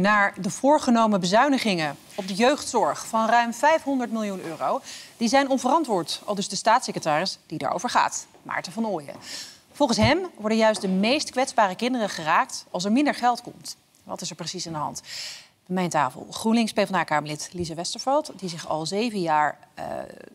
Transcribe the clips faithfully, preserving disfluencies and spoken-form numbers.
naar de voorgenomen bezuinigingen op de jeugdzorg van ruim vijfhonderd miljoen euro. Die zijn onverantwoord, aldus de staatssecretaris die daarover gaat, Maarten van Ooyen. Volgens hem worden juist de meest kwetsbare kinderen geraakt als er minder geld komt. Wat is er precies aan de hand? Bij mijn tafel GroenLinks PvdA-kamerlid Lise Westerveld, die zich al zeven jaar uh,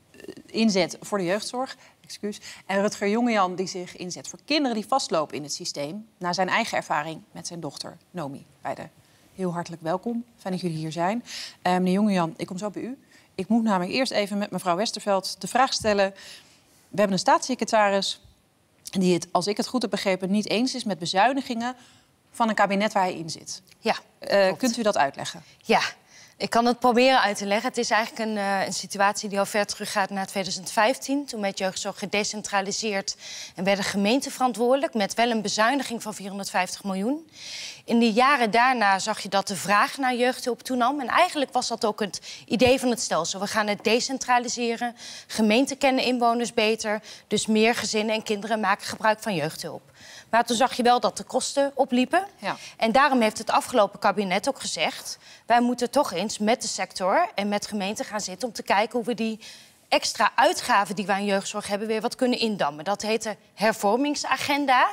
inzet voor de jeugdzorg. Excuus. En Rutger Jongejan, die zich inzet voor kinderen die vastlopen in het systeem, na zijn eigen ervaring met zijn dochter Nomi. Beide heel hartelijk welkom. Fijn dat jullie hier zijn. Uh, meneer Jongejan, ik kom zo bij u. Ik moet namelijk eerst even met mevrouw Westerveld de vraag stellen. We hebben een staatssecretaris die het, als ik het goed heb begrepen, niet eens is met bezuinigingen van een kabinet waar hij in zit. Ja, uh, kunt u dat uitleggen? Ja, ik kan het proberen uit te leggen. Het is eigenlijk een, uh, een situatie die al ver teruggaat naar tweeduizend vijftien. Toen werd jeugdzorg gedecentraliseerd en werden gemeenten verantwoordelijk, met wel een bezuiniging van vierhonderdvijftig miljoen. In de jaren daarna zag je dat de vraag naar jeugdhulp toenam. En eigenlijk was dat ook het idee van het stelsel. We gaan het decentraliseren. Gemeenten kennen inwoners beter. Dus meer gezinnen en kinderen maken gebruik van jeugdhulp. Maar toen zag je wel dat de kosten opliepen. Ja. En daarom heeft het afgelopen kabinet ook gezegd, wij moeten toch eens met de sector en met gemeenten gaan zitten om te kijken hoe we die extra uitgaven die we aan jeugdzorg hebben weer wat kunnen indammen. Dat heet de hervormingsagenda.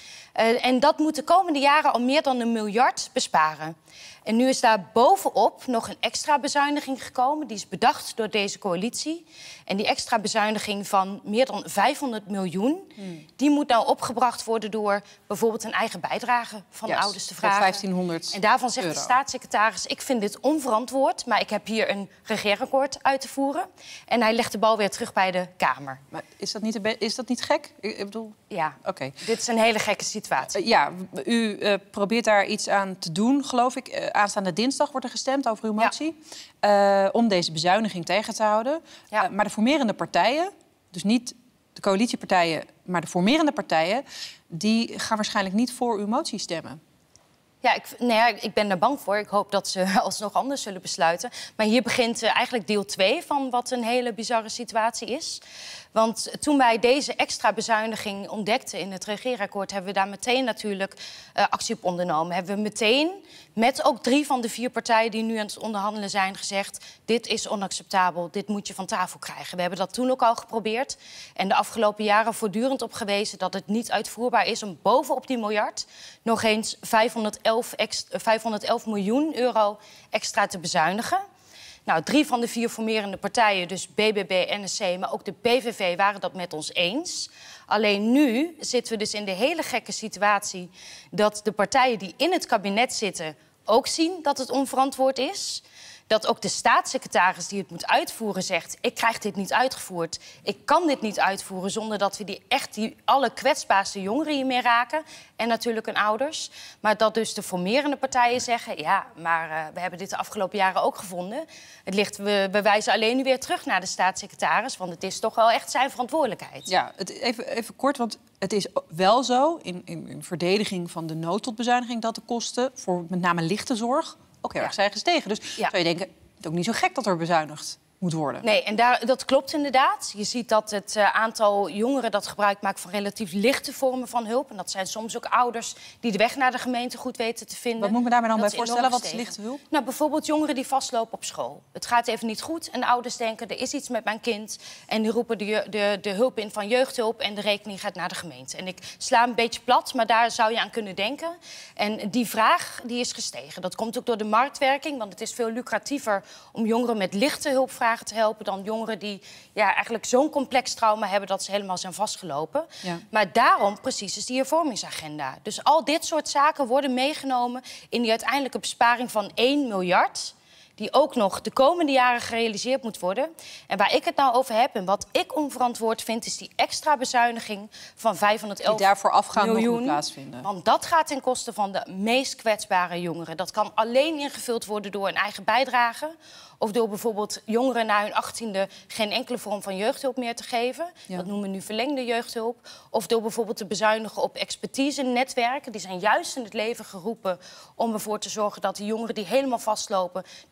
Uh, en dat moet de komende jaren al meer dan een miljard besparen. En nu is daar bovenop nog een extra bezuiniging gekomen. Die is bedacht door deze coalitie. En die extra bezuiniging van meer dan vijfhonderd miljoen... Hmm. die moet nou opgebracht worden door bijvoorbeeld een eigen bijdrage van yes, ouders te vragen. vijftienhonderd en daarvan zegt euro. de staatssecretaris, ik vind dit onverantwoord, maar ik heb hier een regeerakkoord uit te voeren. En hij legt de bal weer terug bij de Kamer. Maar is dat niet, is dat niet gek? Ik bedoel... Ja, okay. Dit is een hele gekke situatie. Uh, ja, u uh, probeert daar iets aan te doen, geloof ik. Uh, aanstaande dinsdag wordt er gestemd over uw motie. Ja. Uh, om deze bezuiniging tegen te houden. Ja. Uh, maar de formerende partijen, dus niet de coalitiepartijen, maar de formerende partijen, die gaan waarschijnlijk niet voor uw motie stemmen. Ja, ik, nou ja, ik ben er bang voor. Ik hoop dat ze alsnog anders zullen besluiten. Maar hier begint uh, eigenlijk deel twee van wat een hele bizarre situatie is. Want toen wij deze extra bezuiniging ontdekten in het regeerakkoord, hebben we daar meteen natuurlijk uh, actie op ondernomen. Hebben we meteen met ook drie van de vier partijen die nu aan het onderhandelen zijn gezegd, dit is onacceptabel, dit moet je van tafel krijgen. We hebben dat toen ook al geprobeerd en de afgelopen jaren voortdurend op gewezen dat het niet uitvoerbaar is om bovenop die miljard nog eens vijfhonderdelf, extra, vijfhonderdelf miljoen euro extra te bezuinigen. Nou, drie van de vier formerende partijen, dus B B B, N S C, maar ook de P V V, waren dat met ons eens. Alleen nu zitten we dus in de hele gekke situatie dat de partijen die in het kabinet zitten ook zien dat het onverantwoord is. Dat ook de staatssecretaris die het moet uitvoeren zegt, ik krijg dit niet uitgevoerd. Ik kan dit niet uitvoeren zonder dat we die echt die alle kwetsbaarste jongeren hiermee raken. En natuurlijk hun ouders. Maar dat dus de formerende partijen zeggen, ja, maar uh, we hebben dit de afgelopen jaren ook gevonden. Het ligt, we, we wijzen alleen nu weer terug naar de staatssecretaris, want het is toch wel echt zijn verantwoordelijkheid. Ja, het, even, even kort, want het is wel zo, in, in, in verdediging van de noodtotbezuiniging, dat de kosten voor met name lichte zorg ook heel erg zijn gestegen. Dus ja. zou je denken, het is ook niet zo gek dat er bezuinigd moet worden. Nee, en daar, dat klopt inderdaad. Je ziet dat het uh, aantal jongeren dat gebruik maakt van relatief lichte vormen van hulp, en dat zijn soms ook ouders die de weg naar de gemeente goed weten te vinden. Wat moet ik me daar dan bij voorstellen? Wat is lichte hulp? Nou, bijvoorbeeld jongeren die vastlopen op school. Het gaat even niet goed en de ouders denken, er is iets met mijn kind. En die roepen de, de, de hulp in van jeugdhulp en de rekening gaat naar de gemeente. En ik sla een beetje plat, maar daar zou je aan kunnen denken. En die vraag die is gestegen. Dat komt ook door de marktwerking, want het is veel lucratiever om jongeren met lichte hulpvragen te helpen dan jongeren die ja, eigenlijk zo'n complex trauma hebben dat ze helemaal zijn vastgelopen. Ja. Maar daarom precies is die hervormingsagenda. Dus al dit soort zaken worden meegenomen in die uiteindelijke besparing van één miljard... die ook nog de komende jaren gerealiseerd moet worden. En waar ik het nou over heb en wat ik onverantwoord vind, is die extra bezuiniging van vijfhonderdelf die daarvoor afgaan miljoen. Nog plaatsvinden. Want dat gaat ten koste van de meest kwetsbare jongeren. Dat kan alleen ingevuld worden door een eigen bijdrage, of door bijvoorbeeld jongeren na hun achttiende geen enkele vorm van jeugdhulp meer te geven. Ja. Dat noemen we nu verlengde jeugdhulp. Of door bijvoorbeeld te bezuinigen op expertise-netwerken. Die zijn juist in het leven geroepen om ervoor te zorgen dat de jongeren die helemaal vastlopen, dat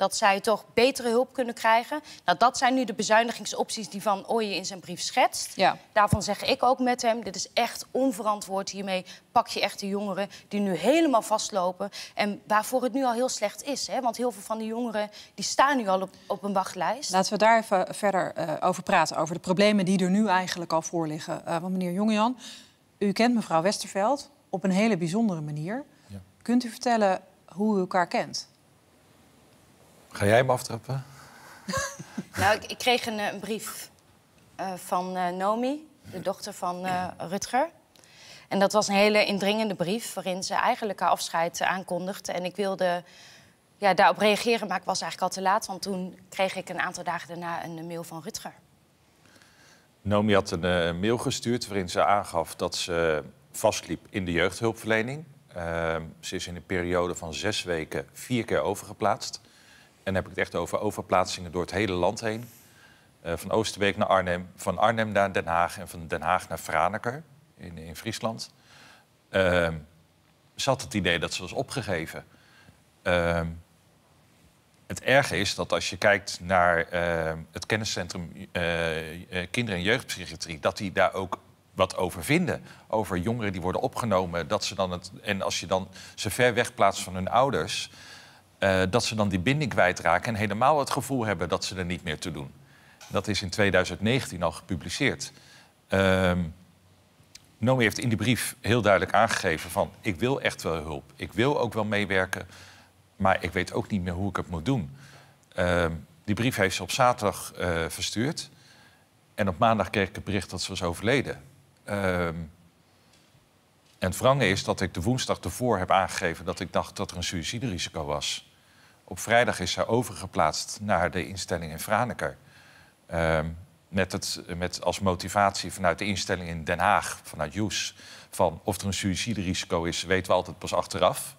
dat zij toch betere hulp kunnen krijgen. Nou, dat zijn nu de bezuinigingsopties die Van Ooyen in zijn brief schetst. Ja. Daarvan zeg ik ook met hem, dit is echt onverantwoord. Hiermee pak je echt de jongeren die nu helemaal vastlopen. En waarvoor het nu al heel slecht is. Hè? Want heel veel van die jongeren die staan nu al op, op een wachtlijst. Laten we daar even verder uh, over praten. Over de problemen die er nu eigenlijk al voor liggen. Uh, want meneer Jongejan, u kent mevrouw Westerveld op een hele bijzondere manier. Ja. Kunt u vertellen hoe u elkaar kent? Ga jij hem aftrappen? Nou, ik, ik kreeg een, een brief uh, van uh, Nomi, de dochter van uh, Rutger. En dat was een hele indringende brief waarin ze eigenlijk haar afscheid aankondigde. En ik wilde ja, daarop reageren, maar ik was eigenlijk al te laat. Want toen kreeg ik een aantal dagen daarna een mail van Rutger. Nomi had een uh, mail gestuurd waarin ze aangaf dat ze vastliep in de jeugdhulpverlening. Uh, ze is in een periode van zes weken vier keer overgeplaatst. En dan heb ik het echt over overplaatsingen door het hele land heen. Uh, van Oosterbeek naar Arnhem, van Arnhem naar Den Haag en van Den Haag naar Franeker in, in Friesland. Uh, ze had het idee dat ze was opgegeven. Uh, het erge is dat als je kijkt naar uh, het kenniscentrum uh, uh, Kinder- en Jeugdpsychiatrie, dat die daar ook wat over vinden. Over jongeren die worden opgenomen. Dat ze dan het, en als je dan ze ver weg plaatst van hun ouders, Uh, dat ze dan die binding kwijtraken en helemaal het gevoel hebben dat ze er niet meer toe doen. Dat is in tweeduizend negentien al gepubliceerd. Uh, Nomi heeft in die brief heel duidelijk aangegeven van, ik wil echt wel hulp. Ik wil ook wel meewerken, maar ik weet ook niet meer hoe ik het moet doen. Uh, die brief heeft ze op zaterdag uh, verstuurd. En op maandag kreeg ik het bericht dat ze was overleden. Uh, en het wrange is dat ik de woensdag ervoor heb aangegeven dat ik dacht dat er een suïciderisico was. Op vrijdag is zij overgeplaatst naar de instelling in Franeker. Uh, met, het, met als motivatie vanuit de instelling in Den Haag, vanuit Joes, van of er een suïciderisico is, weten we altijd pas achteraf.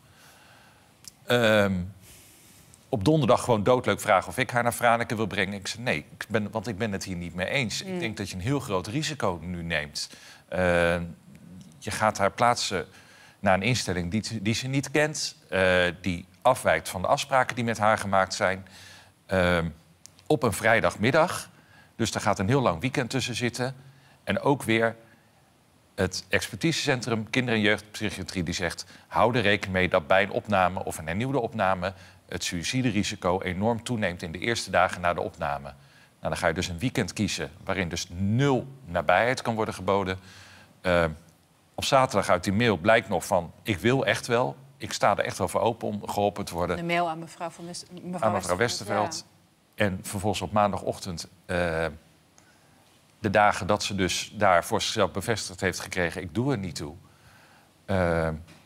Uh, op donderdag gewoon doodleuk vragen of ik haar naar Franeker wil brengen. Ik zei nee, ik ben, want ik ben het hier niet mee eens. Mm. Ik denk dat je een heel groot risico nu neemt. Uh, je gaat haar plaatsen naar een instelling die, die ze niet kent, uh, die afwijkt van de afspraken die met haar gemaakt zijn, uh, op een vrijdagmiddag. Dus daar gaat een heel lang weekend tussen zitten. En ook weer het expertisecentrum Kinder- en Jeugdpsychiatrie die zegt, hou er rekening mee dat bij een opname of een hernieuwde opname het suïciderisico enorm toeneemt in de eerste dagen na de opname. Nou, dan ga je dus een weekend kiezen waarin dus nul nabijheid kan worden geboden. Uh, op zaterdag uit die mail blijkt nog van, ik wil echt wel. Ik sta er echt wel voor open om geholpen te worden. De mail aan mevrouw, van West, mevrouw, aan mevrouw Westerveld. Westerveld. Ja. En vervolgens op maandagochtend, uh, de dagen dat ze dus daar voor zichzelf bevestigd heeft gekregen, ik doe er niet toe. Uh,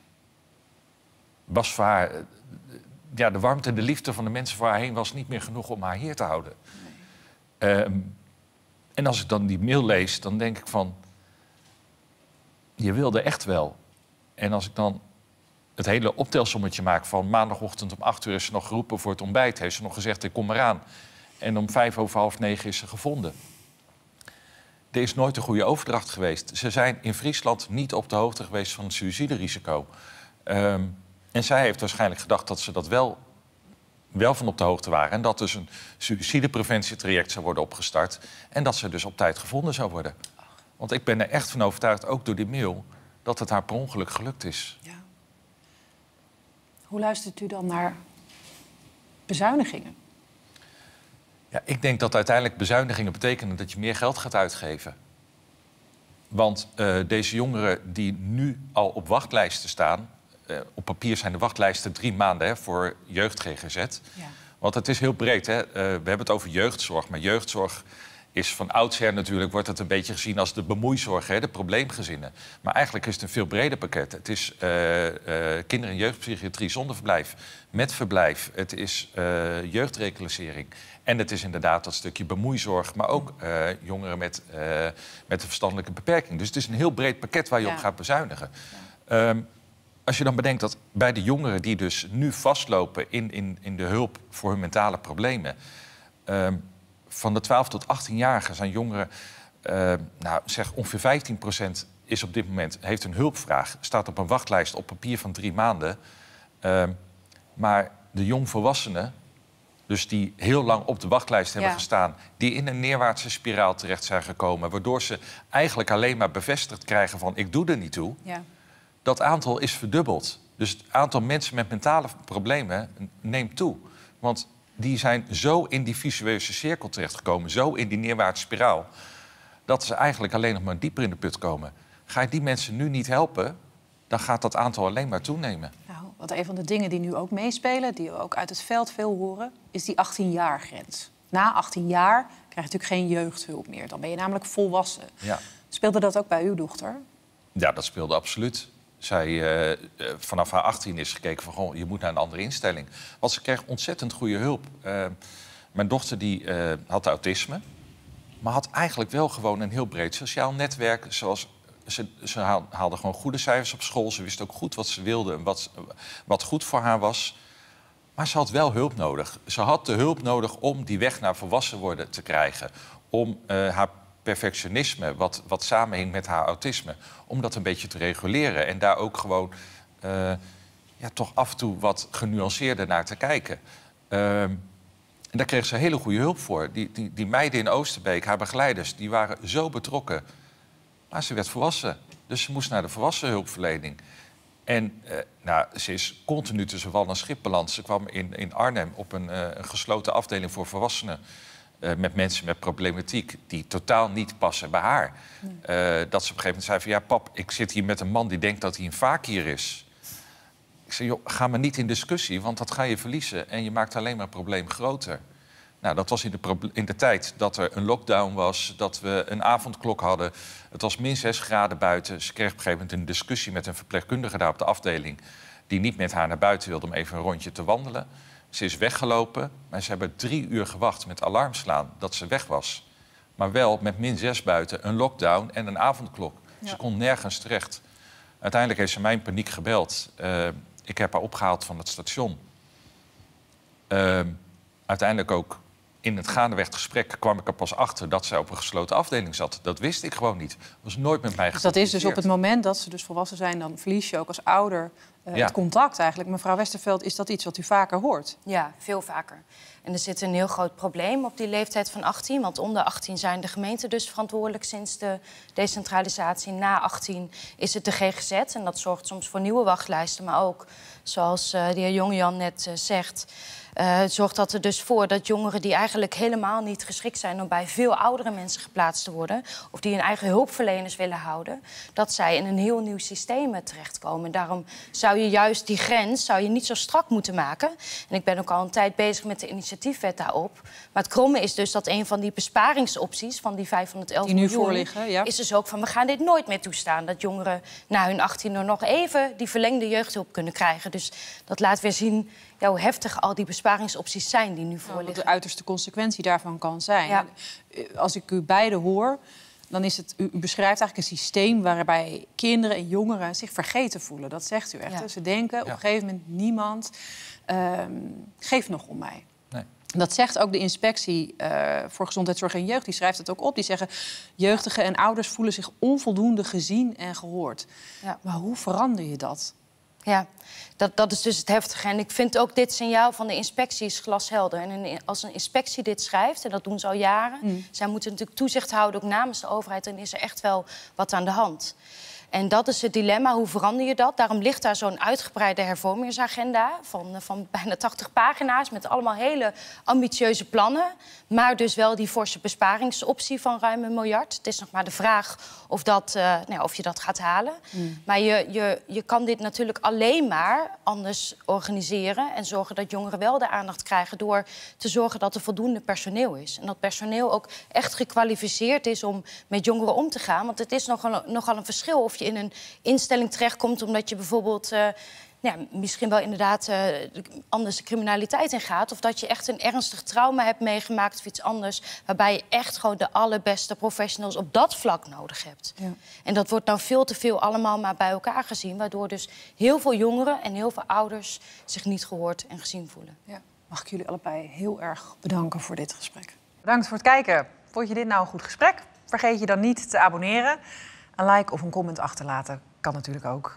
was voor haar, uh, ja, de warmte en de liefde van de mensen voor haar heen was niet meer genoeg om haar hier te houden. Nee. Uh, en als ik dan die mail lees, dan denk ik van, je wilde echt wel. En als ik dan het hele optelsommetje maak van maandagochtend om acht uur is ze nog geroepen voor het ontbijt. Heeft ze nog gezegd, ik kom eraan. En om vijf over half negen is ze gevonden. Er is nooit een goede overdracht geweest. Ze zijn in Friesland niet op de hoogte geweest van het suïciderisico. Um, en zij heeft waarschijnlijk gedacht dat ze dat wel, wel van op de hoogte waren. En dat dus een suïcidepreventietraject zou worden opgestart. En dat ze dus op tijd gevonden zou worden. Want ik ben er echt van overtuigd, ook door die mail, dat het haar per ongeluk gelukt is. Ja. Hoe luistert u dan naar bezuinigingen? Ja, ik denk dat uiteindelijk bezuinigingen betekenen dat je meer geld gaat uitgeven. Want uh, deze jongeren die nu al op wachtlijsten staan, Uh, op papier zijn de wachtlijsten drie maanden hè, voor jeugd-G G Z. Ja. Want het is heel breed. Hè? Uh, we hebben het over jeugdzorg. Maar jeugdzorg is van oudsher natuurlijk, wordt het een beetje gezien als de bemoeizorg, hè, de probleemgezinnen. Maar eigenlijk is het een veel breder pakket. Het is uh, uh, kinder- en jeugdpsychiatrie zonder verblijf, met verblijf. Het is uh, jeugdreclassering. En het is inderdaad dat stukje bemoeizorg, maar ook uh, jongeren met, uh, met een verstandelijke beperking. Dus het is een heel breed pakket waar je ja. op gaat bezuinigen. Ja. Um, Als je dan bedenkt dat bij de jongeren die dus nu vastlopen in, in, in de hulp voor hun mentale problemen, Uh, van de twaalf tot achttienjarigen zijn jongeren, uh, nou zeg ongeveer vijftien procent is op dit moment, heeft een hulpvraag, staat op een wachtlijst op papier van drie maanden. Uh, maar de jongvolwassenen, Dus die heel lang op de wachtlijst hebben Ja. gestaan. Die in een neerwaartse spiraal terecht zijn gekomen. Waardoor ze eigenlijk alleen maar bevestigd krijgen van ik doe er niet toe. Ja. Dat aantal is verdubbeld. Dus het aantal mensen met mentale problemen neemt toe. Want die zijn zo in die visueuze cirkel terechtgekomen. Zo in die neerwaartse spiraal. Dat ze eigenlijk alleen nog maar dieper in de put komen. Ga je die mensen nu niet helpen, dan gaat dat aantal alleen maar toenemen. Nou, wat een van de dingen die nu ook meespelen, die we ook uit het veld veel horen, is die achttien-jaar-grens. Na achttien jaar krijg je natuurlijk geen jeugdhulp meer. Dan ben je namelijk volwassen. Ja. Speelde dat ook bij uw dochter? Ja, dat speelde absoluut. Zij uh, vanaf haar achttien is gekeken van goh, je moet naar een andere instelling. Want ze kreeg ontzettend goede hulp. Uh, mijn dochter die, uh, had autisme, maar had eigenlijk wel gewoon een heel breed sociaal netwerk. Zoals, ze, ze haalde gewoon goede cijfers op school. Ze wist ook goed wat ze wilde en wat, wat goed voor haar was. Maar ze had wel hulp nodig. Ze had de hulp nodig om die weg naar volwassen worden te krijgen. Om uh, haar perfectionisme, wat, wat samenhing met haar autisme, om dat een beetje te reguleren. En daar ook gewoon uh, ja, toch af en toe wat genuanceerder naar te kijken. Uh, en daar kreeg ze hele goede hulp voor. Die, die, die meiden in Oosterbeek, haar begeleiders, die waren zo betrokken. Maar ze werd volwassen. Dus ze moest naar de volwassen hulpverlening. En uh, nou, ze is continu tussen wal en schip beland. Ze kwam in, in Arnhem op een, uh, een gesloten afdeling voor volwassenen. Uh, met mensen met problematiek die totaal niet passen bij haar. Nee. Uh, dat ze op een gegeven moment zei van ja, pap, ik zit hier met een man die denkt dat hij een fakir is. Ik zei, joh, ga maar niet in discussie, want dat ga je verliezen. En je maakt alleen maar het probleem groter. Nou, dat was in de, in de tijd dat er een lockdown was, dat we een avondklok hadden. Het was min zes graden buiten. Ze kreeg op een gegeven moment een discussie met een verpleegkundige daar op de afdeling, die niet met haar naar buiten wilde om even een rondje te wandelen. Ze is weggelopen, maar ze hebben drie uur gewacht met alarmslaan dat ze weg was. Maar wel met min zes buiten, een lockdown en een avondklok. Ja. Ze kon nergens terecht. Uiteindelijk heeft ze mij in paniek gebeld. Uh, ik heb haar opgehaald van het station. Uh, uiteindelijk ook in het gaandeweg gesprek kwam ik er pas achter dat zij op een gesloten afdeling zat. Dat wist ik gewoon niet. Dat was nooit met mij Dus dat is dus op het moment dat ze dus volwassen zijn, dan verlies je ook als ouder uh, ja. het contact eigenlijk. Mevrouw Westerveld, is dat iets wat u vaker hoort? Ja, veel vaker. En er zit een heel groot probleem op die leeftijd van achttien. Want onder achttien zijn de gemeenten dus verantwoordelijk sinds de decentralisatie. Na achttien is het de G G Z. En dat zorgt soms voor nieuwe wachtlijsten. Maar ook, zoals uh, de heer Jongejan net uh, zegt, Uh, het zorgt dat er dus voor dat jongeren die eigenlijk helemaal niet geschikt zijn om bij veel oudere mensen geplaatst te worden, of die hun eigen hulpverleners willen houden, dat zij in een heel nieuw systeem terechtkomen. Daarom zou je juist die grens zou je niet zo strak moeten maken. En ik ben ook al een tijd bezig met de initiatiefwet daarop. Maar het kromme is dus dat een van die besparingsopties van die vijfhonderdelf die nu miljoen voorliggen, ja. is dus ook van we gaan dit nooit meer toestaan. Dat jongeren na hun achttiende nog even die verlengde jeugdhulp kunnen krijgen. Dus dat laat weer zien ja, hoe heftig al die besparingsopties zijn die nu voorliggen. Wat de uiterste consequentie daarvan kan zijn. Ja. Als ik u beiden hoor, dan is het, u beschrijft eigenlijk een systeem waarbij kinderen en jongeren zich vergeten voelen. Dat zegt u echt. Ja. Ze denken op ja. een gegeven moment niemand uh, geeft nog om mij. Nee. Dat zegt ook de inspectie uh, voor gezondheidszorg en jeugd. Die schrijft het ook op. Die zeggen jeugdigen en ouders voelen zich onvoldoende gezien en gehoord. Ja. Maar hoe verander je dat? Ja, dat, dat is dus het heftige. En ik vind ook dit signaal van de inspectie is glashelder. En een, als een inspectie dit schrijft, en dat doen ze al jaren, Mm. zij moeten natuurlijk toezicht houden, ook namens de overheid, dan is er echt wel wat aan de hand. En dat is het dilemma, hoe verander je dat? Daarom ligt daar zo'n uitgebreide hervormingsagenda van, van bijna tachtig pagina's met allemaal hele ambitieuze plannen. Maar dus wel die forse besparingsoptie van ruim een miljard. Het is nog maar de vraag of, dat, uh, nou ja, of je dat gaat halen. Mm. Maar je, je, je kan dit natuurlijk alleen maar anders organiseren en zorgen dat jongeren wel de aandacht krijgen door te zorgen dat er voldoende personeel is. En dat personeel ook echt gekwalificeerd is om met jongeren om te gaan. Want het is nogal, nogal een verschil of je in een instelling terechtkomt omdat je bijvoorbeeld uh, ja, misschien wel inderdaad uh, anders de criminaliteit ingaat, of dat je echt een ernstig trauma hebt meegemaakt of iets anders, waarbij je echt gewoon de allerbeste professionals op dat vlak nodig hebt. Ja. En dat wordt nou veel te veel allemaal maar bij elkaar gezien, waardoor dus heel veel jongeren en heel veel ouders zich niet gehoord en gezien voelen. Ja. Mag ik jullie allebei heel erg bedanken voor dit gesprek. Bedankt voor het kijken. Vond je dit nou een goed gesprek? Vergeet je dan niet te abonneren. Een like of een comment achterlaten kan natuurlijk ook.